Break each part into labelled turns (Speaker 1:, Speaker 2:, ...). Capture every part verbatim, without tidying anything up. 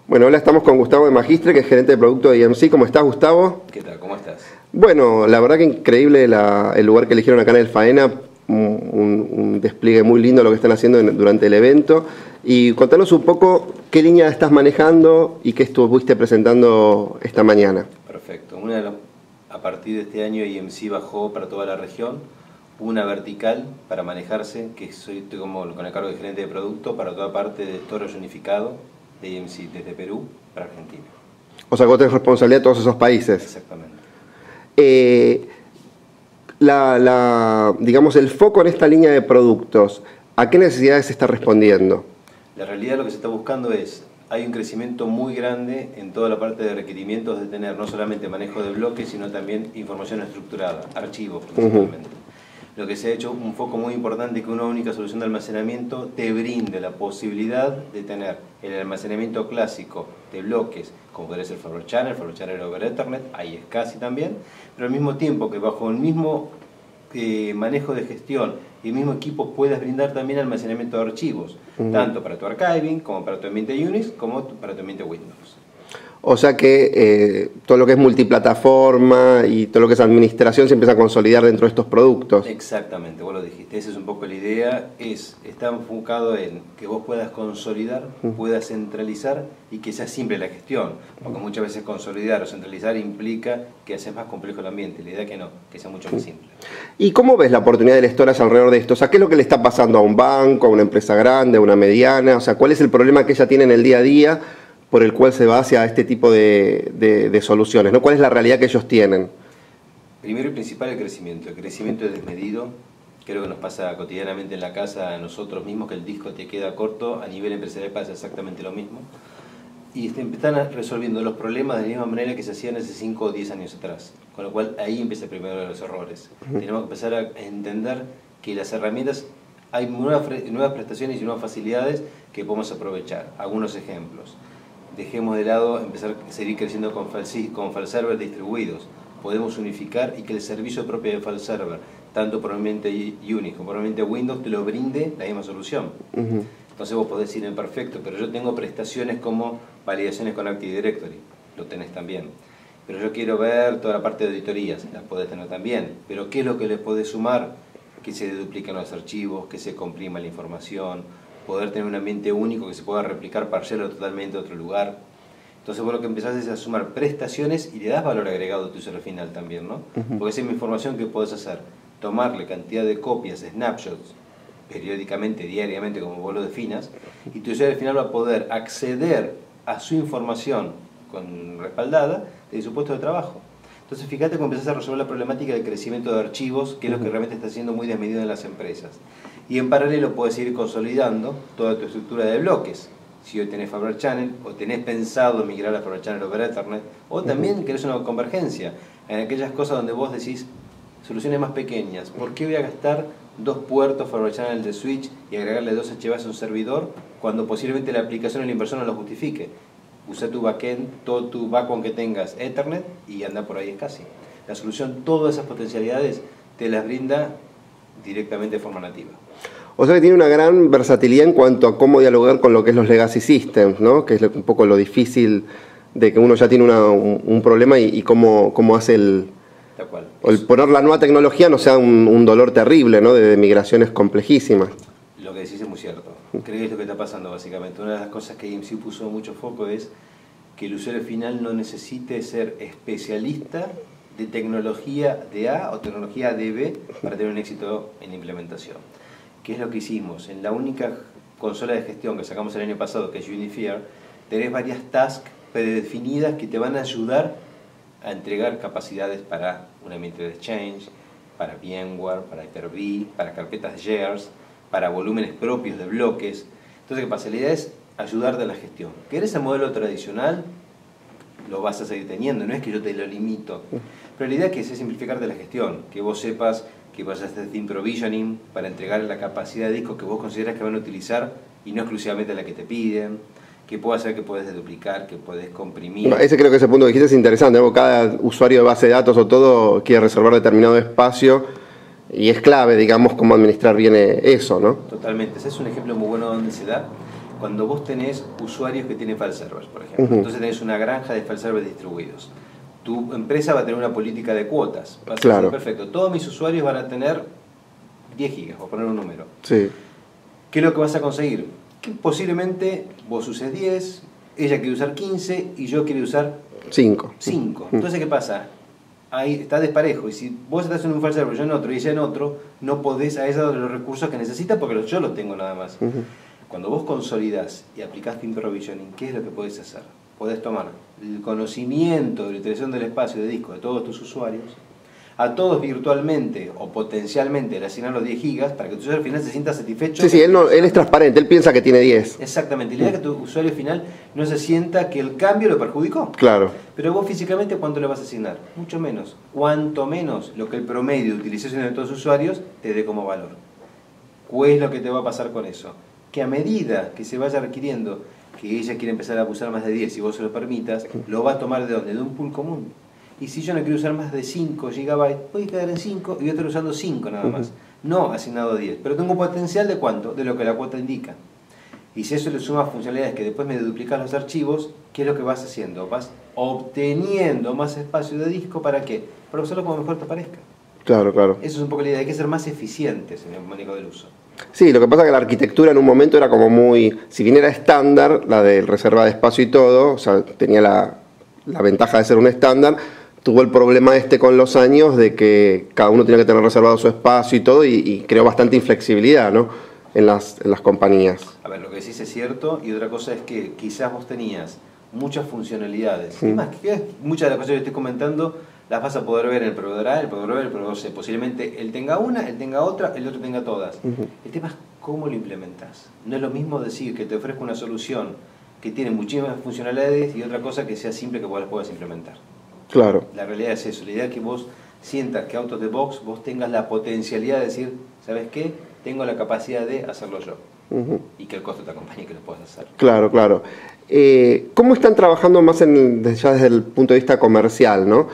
Speaker 1: Bueno, hola, estamos con Gustavo de Magistre, que es gerente de producto de I M C. ¿Cómo estás, Gustavo?
Speaker 2: ¿Qué tal? ¿Cómo estás?
Speaker 1: Bueno, la verdad que increíble la, el lugar que eligieron acá en el Faena, un, un, un despliegue muy lindo lo que están haciendo en, durante el evento. Y contanos un poco qué línea estás manejando y qué estuviste presentando esta mañana.
Speaker 2: Perfecto. Una de los, a partir de este año I M C bajó para toda la región una vertical para manejarse, que soy estoy como con el cargo de gerente de producto para toda parte de storage unificado de I M C, desde Perú para Argentina.
Speaker 1: O sea, que vos tenés responsabilidad de todos esos países.
Speaker 2: Exactamente.
Speaker 1: Eh, la, la, digamos, el foco en esta línea de productos, ¿a qué necesidades se está respondiendo?
Speaker 2: La realidad lo que se está buscando es, hay un crecimiento muy grande en toda la parte de requerimientos de tener no solamente manejo de bloques, sino también información estructurada, archivos principalmente. Uh-huh. Lo que se ha hecho un foco muy importante que una única solución de almacenamiento te brinde la posibilidad de tener el almacenamiento clásico de bloques, como podría ser Fabric Channel, Fabric Channel over Ethernet, ahí es casi también, pero al mismo tiempo que bajo el mismo eh, manejo de gestión y el mismo equipo puedas brindar también almacenamiento de archivos, uh-huh. tanto para tu archiving, como para tu ambiente Unix, como para tu ambiente Windows.
Speaker 1: O sea que eh, todo lo que es multiplataforma y todo lo que es administración se empieza a consolidar dentro de estos productos.
Speaker 2: Exactamente, vos lo dijiste, esa es un poco la idea, es, está enfocado en que vos puedas consolidar, uh-huh. puedas centralizar y que sea simple la gestión, porque muchas veces consolidar o centralizar implica que haces más complejo el ambiente, la idea que no, que sea mucho más simple.
Speaker 1: ¿Y cómo ves la oportunidad del storage alrededor de esto? O sea, ¿qué es lo que le está pasando a un banco, a una empresa grande, a una mediana? O sea, ¿cuál es el problema que ella tiene en el día a día por el cual se va hacia este tipo de, de, de soluciones, ¿no? ¿Cuál es la realidad que ellos tienen?
Speaker 2: Primero y principal el crecimiento. El crecimiento es desmedido. Creo que nos pasa cotidianamente en la casa a nosotros mismos, que el disco te queda corto. A nivel empresarial pasa exactamente lo mismo. Y están resolviendo los problemas de la misma manera que se hacían hace cinco o diez años atrás. Con lo cual ahí empieza el primero de los errores. Uh-huh. Tenemos que empezar a entender que las herramientas, hay nuevas, nuevas prestaciones y nuevas facilidades que podemos aprovechar. Algunos ejemplos. Dejemos de lado empezar a seguir creciendo con file, con file server distribuidos. Podemos unificar y que el servicio propio de file server, tanto por ambiente Unix como por ambiente Windows, te lo brinde la misma solución. Uh-huh. Entonces vos podés decir en perfecto, pero yo tengo prestaciones como validaciones con Active Directory, lo tenés también. Pero yo quiero ver toda la parte de auditorías, las podés tener también. Pero ¿qué es lo que les podés sumar? Que se dupliquen los archivos, que se comprima la información, poder tener un ambiente único que se pueda replicar parcial o totalmente a otro lugar. Entonces vos lo que empezás es a sumar prestaciones y le das valor agregado a tu usuario final también, ¿no? Uh-huh. Porque esa es mi información que podés hacer. Tomarle cantidad de copias, snapshots, periódicamente, diariamente, como vos lo definas, y tu usuario final va a poder acceder a su información con respaldada de su puesto de trabajo. Entonces fíjate cómo empezás a resolver la problemática del crecimiento de archivos, que es lo que realmente está siendo muy desmedido en las empresas. Y en paralelo puedes ir consolidando toda tu estructura de bloques. Si hoy tenés Fabric Channel, o tenés pensado migrar a Fabric Channel over Ethernet, o también querés una convergencia en aquellas cosas donde vos decís soluciones más pequeñas. ¿Por qué voy a gastar dos puertos Fabric Channel de switch y agregarle dos H B A a un servidor cuando posiblemente la aplicación o la inversión no lo justifique? Usa tu backend, todo tu backbone que tengas Ethernet y anda por ahí es casi. La solución, todas esas potencialidades te las brinda directamente de forma nativa.
Speaker 1: O sea que tiene una gran versatilidad en cuanto a cómo dialogar con lo que es los legacy systems, ¿no? Que es un poco lo difícil de que uno ya tiene una, un, un problema y, y cómo, cómo hace el,
Speaker 2: Tal cual.
Speaker 1: el poner la nueva tecnología no sea un, un dolor terrible, ¿no? De, de migraciones complejísimas.
Speaker 2: Lo que decís es muy cierto. Creo que es lo que está pasando básicamente. Una de las cosas que I M C puso mucho foco es que el usuario final no necesite ser especialista de tecnología de A o tecnología de B para tener un éxito en la implementación. ¿Qué es lo que hicimos? En la única consola de gestión que sacamos el año pasado, que es Unifier, tenés varias tasks predefinidas que te van a ayudar a entregar capacidades para un ambiente de Exchange, para VMware, para Hyper-V, para carpetas de shares, para volúmenes propios de bloques. Entonces, ¿qué pasa? La idea es ayudarte a la gestión. ¿Querés el modelo tradicional? Lo vas a seguir teniendo, no es que yo te lo limito. Pero la idea es que es simplificarte la gestión, que vos sepas que vas a hacer thin provisioning para entregar la capacidad de disco que vos consideras que van a utilizar y no exclusivamente la que te piden, que puedas hacer que puedes duplicar, que puedes comprimir.
Speaker 1: No, ese creo que ese punto que dijiste es interesante, ¿no? Cada usuario de base de datos o todo quiere reservar determinado espacio y es clave, digamos, cómo administrar bien eso, ¿no?
Speaker 2: Totalmente, ese es un ejemplo muy bueno donde se da. cuando vos tenés usuarios que tienen file servers, por ejemplo. Uh-huh. Entonces tenés una granja de file servers distribuidos. Tu empresa va a tener una política de cuotas. Va a
Speaker 1: claro.
Speaker 2: decir, perfecto, todos mis usuarios van a tener diez gigas, por poner un número.
Speaker 1: Sí.
Speaker 2: ¿Qué es lo que vas a conseguir? Que posiblemente vos uses diez, ella quiere usar quince y yo quiero usar
Speaker 1: cinco.
Speaker 2: cinco. Entonces, ¿qué pasa? Ahí está desparejo, y si vos estás en un file server, yo en otro y ella en otro, no podés a ella darle los recursos que necesita porque yo los tengo nada más. Uh-huh. Cuando vos consolidás y aplicás Pin Provisioning, ¿qué es lo que podés hacer? Podés tomar el conocimiento de la utilización del espacio de disco de todos tus usuarios, a todos virtualmente o potencialmente le asignar los diez gigas para que tu usuario final se sienta satisfecho.
Speaker 1: Sí, sí, él, no, él es transparente, él piensa que tiene diez.
Speaker 2: Exactamente, y la idea es que tu usuario final no se sienta que el cambio lo perjudicó.
Speaker 1: Claro.
Speaker 2: Pero vos físicamente, ¿cuánto le vas a asignar? Mucho menos. Cuanto menos lo que el promedio de utilización de todos los usuarios te dé como valor. ¿Qué es lo que te va a pasar con eso? Que a medida que se vaya requiriendo que ella quiere empezar a abusar más de diez y vos se lo permitas, lo va a tomar ¿de dónde? De un pool común. Y si yo no quiero usar más de cinco gigabytes, voy a quedar en cinco y voy a estar usando cinco nada más. No asignado diez. Pero tengo un potencial de cuánto? De lo que la cuota indica. Y si eso le sumas funcionalidades que después me duplican los archivos, ¿qué es lo que vas haciendo? Vas obteniendo más espacio de disco, ¿para qué? Para usarlo como mejor te parezca.
Speaker 1: Claro, claro.
Speaker 2: Eso es un poco la idea, hay que ser más eficientes en el manejo del uso.
Speaker 1: Sí, lo que pasa es que la arquitectura en un momento era como muy, si bien era estándar, la de reserva de espacio y todo, o sea, tenía la, la ventaja de ser un estándar, tuvo el problema este con los años de que cada uno tenía que tener reservado su espacio y todo, y, y creó bastante inflexibilidad, ¿no? en, las, en las compañías.
Speaker 2: A ver, lo que decís es cierto, y otra cosa es que quizás vos tenías muchas funcionalidades. Sí. Y más, que muchas de las cosas que estoy comentando las vas a poder ver en el proveedor A, el proveedor B, el proveedor C. Posiblemente él tenga una, él tenga otra, el otro tenga todas. Uh-huh. El tema es cómo lo implementas. No es lo mismo decir que te ofrezco una solución que tiene muchísimas funcionalidades y otra cosa que sea simple que vos las puedas implementar.
Speaker 1: Claro.
Speaker 2: La realidad es eso. La idea es que vos sientas que out of the box vos tengas la potencialidad de decir, ¿sabes qué? Tengo la capacidad de hacerlo yo. Uh-huh. Y que el costo te acompañe y que lo puedas hacer.
Speaker 1: Claro, claro. Eh, ¿Cómo están trabajando más en, ya desde el punto de vista comercial, ¿no?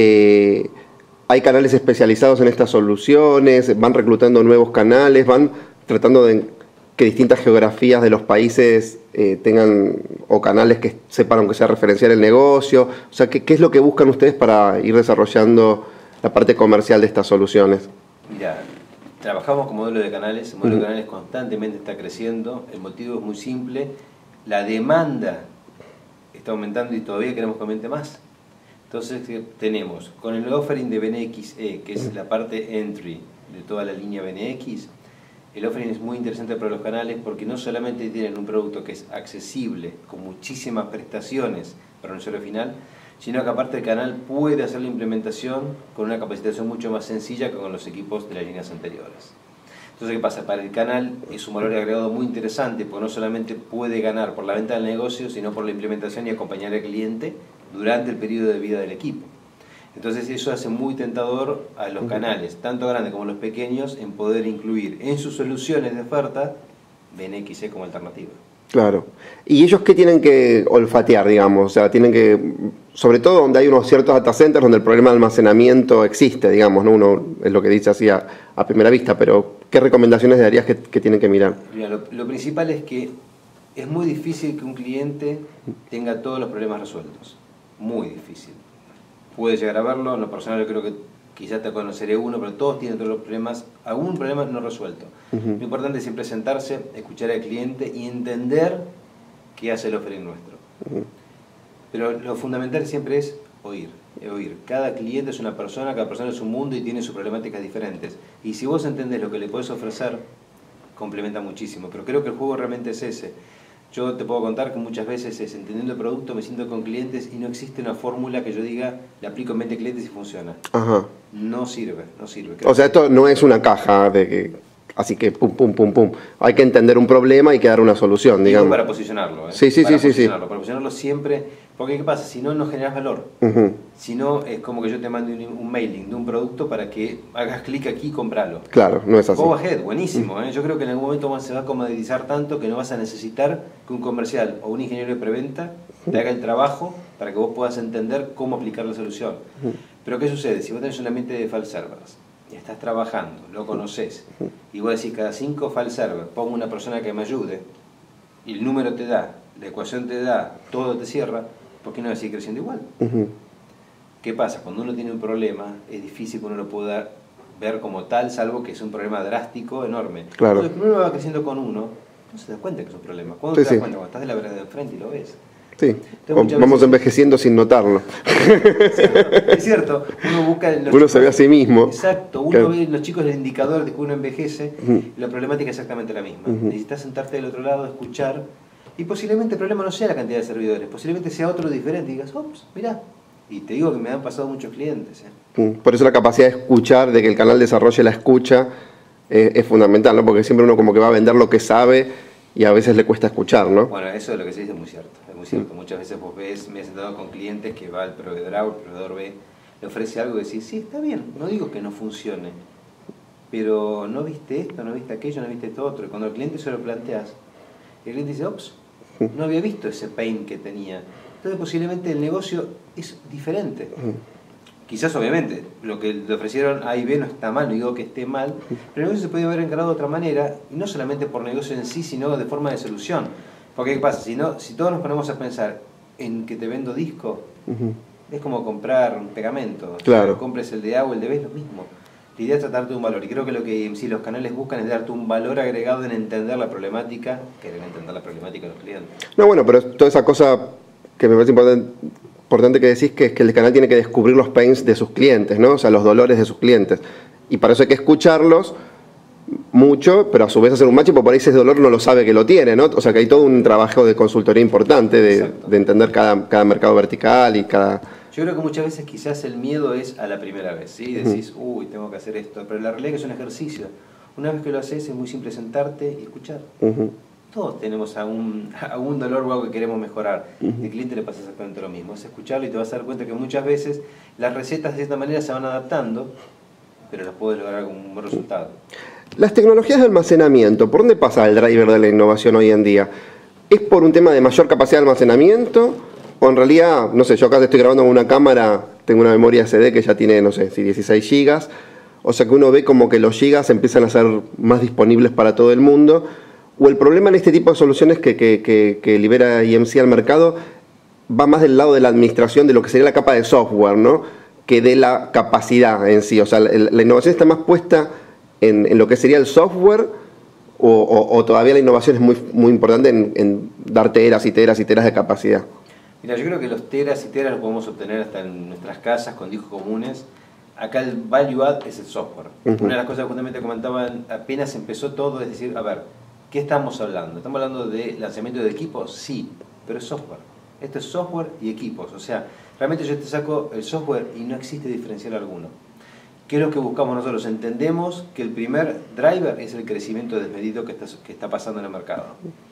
Speaker 1: Eh, ¿Hay canales especializados en estas soluciones? ¿Van reclutando nuevos canales? ¿Van tratando de que distintas geografías de los países eh, tengan o canales que sepan aunque sea referenciar el negocio? O sea, ¿qué, qué es lo que buscan ustedes para ir desarrollando la parte comercial de estas soluciones?
Speaker 2: Mira, trabajamos con modelo de canales, el modelo uh-huh. de canales constantemente está creciendo, el motivo es muy simple, la demanda está aumentando y todavía queremos que aumente más. Entonces tenemos, con el offering de B N X E, que es la parte entry de toda la línea B N X, el offering es muy interesante para los canales porque no solamente tienen un producto que es accesible, con muchísimas prestaciones para un usuario final, sino que aparte el canal puede hacer la implementación con una capacitación mucho más sencilla que con los equipos de las líneas anteriores. Entonces, ¿qué pasa? Para el canal es un valor agregado muy interesante porque no solamente puede ganar por la venta del negocio, sino por la implementación y acompañar al cliente durante el periodo de vida del equipo. Entonces eso hace muy tentador a los canales, tanto grandes como los pequeños, en poder incluir en sus soluciones de oferta B N X E como alternativa. Claro.
Speaker 1: ¿Y ellos qué tienen que olfatear, digamos? O sea, tienen que, sobre todo donde hay unos ciertos data centers donde el problema de almacenamiento existe, digamos, ¿no? Uno es lo que dice así a, a primera vista, pero ¿qué recomendaciones darías que, que tienen que mirar?
Speaker 2: Mira, lo, lo principal es que es muy difícil que un cliente tenga todos los problemas resueltos. Muy difícil. Puede llegar a verlo, en lo personal yo creo que quizás te conoceré uno, pero todos tienen todos los problemas, algún problema no resuelto. Uh-huh. Lo importante es siempre sentarse, escuchar al cliente y entender qué hace el offering nuestro. Uh-huh. Pero lo fundamental siempre es oír, oír. Cada cliente es una persona, cada persona es un mundo y tiene sus problemáticas diferentes. Y si vos entendés lo que le podés ofrecer, complementa muchísimo. Pero creo que el juego realmente es ese. Yo te puedo contar que muchas veces es entendiendo el producto, me siento con clientes y no existe una fórmula que yo diga, la aplico en veinte clientes y funciona. Ajá. No sirve, no sirve.
Speaker 1: O sea, esto no es una caja de que, así que pum, pum, pum, pum. Hay que entender un problema y que dar una solución, digamos.
Speaker 2: Para posicionarlo, ¿eh?
Speaker 1: Sí, sí,
Speaker 2: para
Speaker 1: sí,
Speaker 2: posicionarlo,
Speaker 1: sí.
Speaker 2: Para posicionarlo siempre, porque ¿qué pasa? Si no, no generas valor. Uh-huh. Si no, es como que yo te mande un, un mailing de un producto para que hagas clic aquí y compralo.
Speaker 1: Claro, no es así.
Speaker 2: Go ahead, buenísimo. ¿eh? Yo creo que en algún momento se va a comoditizar tanto que no vas a necesitar que un comercial o un ingeniero de preventa te haga el trabajo para que vos puedas entender cómo aplicar la solución. Uh-huh. Pero ¿qué sucede? Si vos tenés un ambiente de file servers y estás trabajando, lo conoces, uh-huh. y vos decís cada cinco file servers pongo una persona que me ayude, y el número te da, la ecuación te da, todo te cierra, ¿por qué no va a seguir creciendo igual?
Speaker 1: Uh-huh.
Speaker 2: ¿Qué pasa? Cuando uno tiene un problema, es difícil que uno lo pueda ver como tal, salvo que es un problema drástico, enorme.
Speaker 1: Claro.
Speaker 2: Cuando el problema va creciendo con uno, no se da cuenta que es un problema. ¿Cuándo
Speaker 1: Sí,
Speaker 2: te das
Speaker 1: sí.
Speaker 2: cuenta? Cuando estás de la vereda de enfrente y lo ves.
Speaker 1: Sí,
Speaker 2: Entonces,
Speaker 1: vamos
Speaker 2: veces,
Speaker 1: envejeciendo sin notarlo.
Speaker 2: es cierto, uno busca en los
Speaker 1: Uno
Speaker 2: chicos,
Speaker 1: se ve a sí mismo.
Speaker 2: Exacto, uno
Speaker 1: Claro.
Speaker 2: ve en los chicos el indicador de que uno envejece,
Speaker 1: Uh-huh.
Speaker 2: y la problemática es exactamente la misma.
Speaker 1: Uh-huh.
Speaker 2: Necesitas sentarte del otro lado, escuchar, y posiblemente el problema no sea la cantidad de servidores, posiblemente sea otro diferente, y digas, ops, mirá. Y te digo que me han pasado muchos clientes. ¿eh?
Speaker 1: Por eso la capacidad de escuchar, de que el canal desarrolle la escucha, eh, es fundamental, ¿no? Porque siempre uno como que va a vender lo que sabe y a veces le cuesta escuchar, ¿no?
Speaker 2: Bueno, eso es lo que se dice es muy cierto. Es muy cierto. Muchas veces vos ves, me he sentado con clientes que va al proveedor A o el proveedor B, le ofrece algo y decís, sí, está bien, no digo que no funcione, pero no viste esto, no viste aquello, no viste esto otro. Y cuando al cliente se lo planteas, el cliente dice, ops, no había visto ese pain que tenía. Entonces posiblemente el negocio es diferente. Quizás obviamente lo que le ofrecieron A y B no está mal, no digo que esté mal, pero el negocio se puede haber encarado de otra manera, y no solamente por negocio en sí, sino de forma de solución. Porque ¿qué pasa? Si, no, si todos nos ponemos a pensar en que te vendo disco,
Speaker 1: Uh-huh.
Speaker 2: es como comprar un pegamento.
Speaker 1: Claro.
Speaker 2: O sea, compres el de A o el de B, es lo mismo. La idea es tratarte un valor, y creo que lo que en sí los canales buscan es darte un valor agregado en entender la problemática, querer entender la problemática de los clientes.
Speaker 1: No, bueno, pero toda esa cosa que me parece importante, importante que decís, que es que el canal tiene que descubrir los pains de sus clientes, ¿no? O sea, los dolores de sus clientes. Y para eso hay que escucharlos mucho, pero a su vez hacer un match, porque por ahí ese dolor no lo sabe que lo tiene, ¿no? O sea, que hay todo un trabajo de consultoría importante, de, de entender cada, cada mercado vertical y cada...
Speaker 2: Yo creo que muchas veces quizás el miedo es a la primera vez, ¿sí? Decís, uy, tengo que hacer esto, pero la realidad es que es un ejercicio. Una vez que lo haces es muy simple sentarte y escuchar.
Speaker 1: Uh-huh.
Speaker 2: Todos tenemos algún, algún dolor o algo que queremos mejorar. Uh-huh. Al cliente le pasa exactamente lo mismo. Es escucharlo y te vas a dar cuenta que muchas veces las recetas de cierta manera se van adaptando, pero las puedes lograr con un buen resultado.
Speaker 1: Las tecnologías de almacenamiento, ¿por dónde pasa el driver de la innovación hoy en día? ¿Es por un tema de mayor capacidad de almacenamiento? O en realidad, no sé, yo acá estoy grabando con una cámara, tengo una memoria C D que ya tiene, no sé, si dieciséis gigas, o sea que uno ve como que los gigas empiezan a ser más disponibles para todo el mundo, o el problema en este tipo de soluciones que, que, que, que libera I M C al mercado va más del lado de la administración, de lo que sería la capa de software, ¿no? Que de la capacidad en sí, o sea, la, la innovación está más puesta en, en lo que sería el software, o, o, o todavía la innovación es muy, muy importante en, en dar teras y teras y teras de capacidad.
Speaker 2: Mira, yo creo que los teras y teras los podemos obtener hasta en nuestras casas con discos comunes. Acá el value add es el software. Uh-huh. Una de las cosas que justamente comentaban, apenas empezó todo, es decir, a ver, ¿qué estamos hablando? ¿Estamos hablando de lanzamiento de equipos? Sí, pero es software. Esto es software y equipos. O sea, realmente yo te saco el software y no existe diferencial alguno. ¿Qué es lo que buscamos nosotros? Entendemos que el primer driver es el crecimiento desmedido que está, que está pasando en el mercado.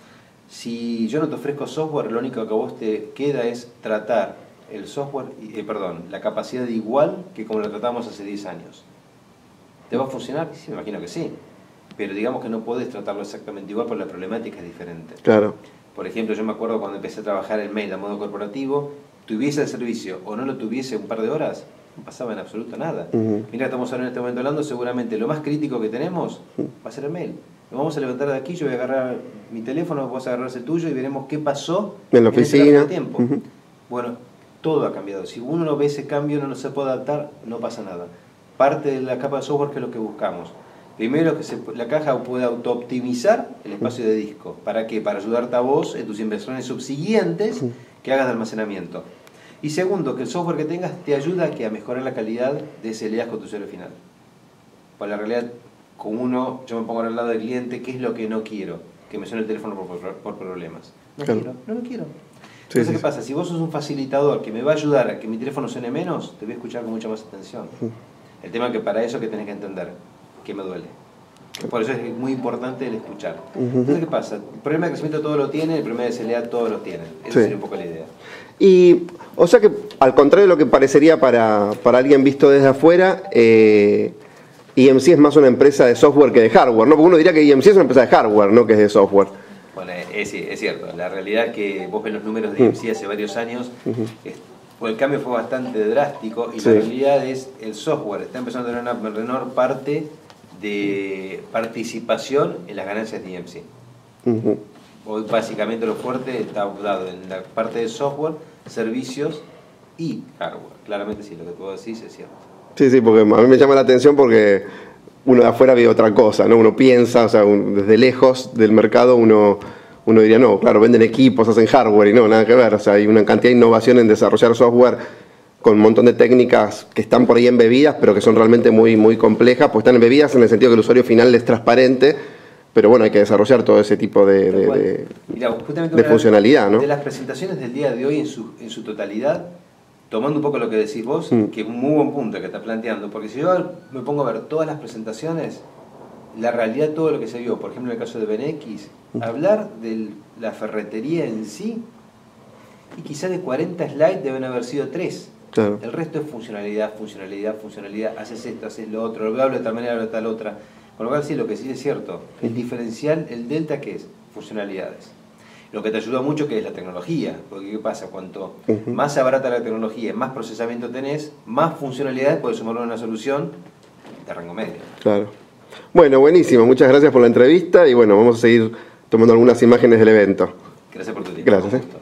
Speaker 2: Si yo no te ofrezco software, lo único que a vos te queda es tratar el software, eh, perdón, la capacidad igual que como lo tratamos hace diez años. ¿Te va a funcionar? Sí, me imagino que sí. Pero digamos que no podés tratarlo exactamente igual porque la problemática es diferente.
Speaker 1: Claro.
Speaker 2: Por ejemplo, yo me acuerdo cuando empecé a trabajar en mail a modo corporativo, tuviese el servicio o no lo tuviese un par de horas, no pasaba en absoluto nada. Uh-huh. Mira, estamos ahora en este momento hablando, seguramente lo más crítico que tenemos va a ser el mail. Nos vamos a levantar de aquí, yo voy a agarrar mi teléfono, vos agarrarse el tuyo y veremos qué pasó
Speaker 1: en la oficina.
Speaker 2: En ese tiempo. Uh-huh. Bueno, todo ha cambiado. Si uno no ve ese cambio, no se puede adaptar, no pasa nada. Parte de la capa de software que es lo que buscamos. Primero, que se, la caja pueda auto-optimizar el espacio de disco. ¿Para qué? Para ayudarte a vos en tus inversiones subsiguientes que hagas de almacenamiento. Y segundo, que el software que tengas te ayuda a, que a mejorar la calidad de ese lead con tu usuario final. Pues la realidad, con uno, yo me pongo al lado del cliente, ¿qué es lo que no quiero? Que me suene el teléfono por, por, por problemas. No claro. quiero, no lo quiero. Entonces, sí, ¿qué sí. pasa? Si vos sos un facilitador que me va a ayudar a que mi teléfono suene menos, te voy a escuchar con mucha más atención. Sí. El tema es que para eso que tenés que entender, que me duele. Por eso es muy importante el escuchar. Uh-huh. Entonces, ¿qué pasa? El problema de crecimiento todo lo tiene, el problema de S L A todo lo tiene. Esa sí. sería un poco la idea.
Speaker 1: Y, o sea que, al contrario de lo que parecería para, para alguien visto desde afuera, eh, I M C es más una empresa de software que de hardware, ¿no? Porque uno diría que I M C es una empresa de hardware, no que es de software.
Speaker 2: Bueno, es, es cierto. La realidad es que vos ves los números de I M C hace varios años, uh-huh. es, pues el cambio fue bastante drástico y sí. la realidad es el software está empezando a tener una menor parte de participación en las ganancias de I M C. Uh-huh. Hoy básicamente lo fuerte está dado en la parte de software, servicios y hardware. Claramente sí, lo que tú decís es cierto.
Speaker 1: Sí, sí, porque a mí me llama la atención porque uno de afuera ve otra cosa, ¿no? Uno piensa, o sea, un, desde lejos del mercado uno, uno diría, no, claro, venden equipos, hacen hardware y no, nada que ver. O sea, hay una cantidad de innovación en desarrollar software con un montón de técnicas que están por ahí embebidas, pero que son realmente muy, muy complejas, pues están embebidas en el sentido que el usuario final es transparente, pero bueno, hay que desarrollar todo ese tipo de, de, de,
Speaker 2: Mirá, justamente
Speaker 1: de funcionalidad, ¿no?
Speaker 2: De las presentaciones del día de hoy en su, en su totalidad, tomando un poco lo que decís vos,
Speaker 1: Mm.
Speaker 2: que es un muy buen punto que estás planteando, porque si yo me pongo a ver todas las presentaciones, la realidad, todo lo que se vio, por ejemplo en el caso de BenX,
Speaker 1: Mm.
Speaker 2: hablar de la ferretería en sí, y quizás de cuarenta slides deben haber sido tres.
Speaker 1: Claro.
Speaker 2: El resto es funcionalidad, funcionalidad, funcionalidad, haces esto, haces lo otro, lo hablo de tal manera, hablo de tal otra. Con lo cual sí, lo que sí es cierto, el diferencial, el delta, ¿qué es? Funcionalidades. Lo que te ayuda mucho que es la tecnología, porque ¿qué pasa? Cuanto
Speaker 1: Uh-huh.
Speaker 2: más abarata la tecnología, más procesamiento tenés, más funcionalidades puedes sumarlo a una solución de rango medio.
Speaker 1: Claro. Bueno, buenísimo, muchas gracias por la entrevista y bueno, vamos a seguir tomando algunas imágenes del evento.
Speaker 2: Gracias por tu tiempo.
Speaker 1: Gracias. ¿eh?